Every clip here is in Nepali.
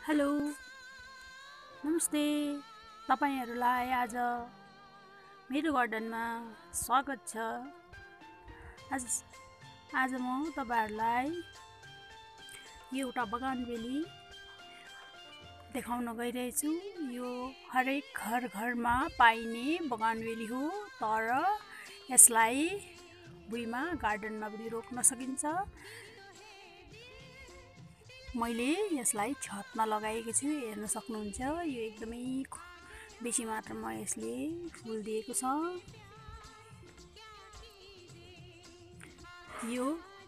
हेलो, नमस्ते। तपाईहरुलाई आज मेरो गार्डनमा स्वागत छ। आज आज म तपाईहरुलाई एउटा बगानबेली देखाउन गइरहेछु। यो हरेक घरमा पाइने बगानबेली हो, तर यसलाई भुइँमा गार्डनमा पनि रोप्न सकिन्छ। मैले यसलाई छतमा लगाएको छु, हेर्न सक्नुहुन्छ। यो एकदमै बेसी मात्रामा यसले फुल दिएको छ। यो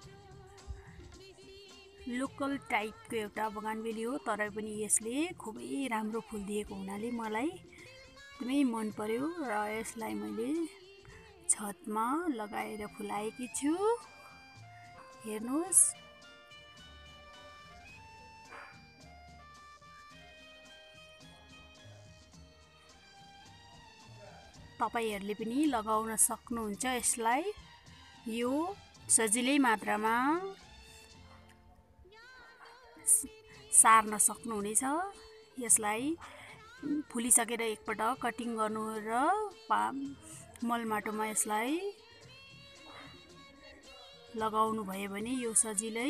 लोकल टाइपको एउटा बगानबेली हो, तर पनि यसले खुबै राम्रो फुल दिएको हुनाले मलाई एकदमै मन पर्यो र यसलाई मैले छतमा लगाएर फुलाएकी छु। हेर्नुस्, तपाईहरुले पनि लगाउन सक्नुहुन्छ यसलाई। यो सजिलै मात्रामा सार्न सक्नुहुनेछ। यसलाई फुलिसकेर एकपटक कटिङ गर्नु र मल माटोमा यसलाई लगाउनु भयो भने यो सजिलै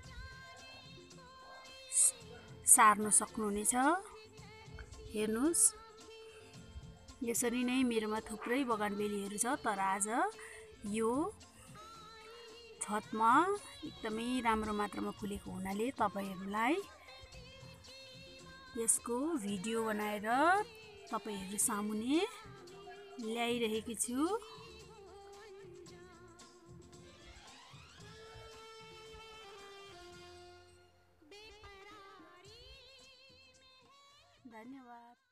सार्न सक्नुहुनेछ। हेर्नुस्, यसरी नै मेरोमा थुप्रै बगानबेलीहरू छ, तर आज यो छतमा एकदमै राम्रो मात्रामा फुलेको हुनाले तपाईहरुलाई यसको भिडियो बनाएर तपाईहरु सामुन्ने ल्याइरहेकी छु। धन्यवाद।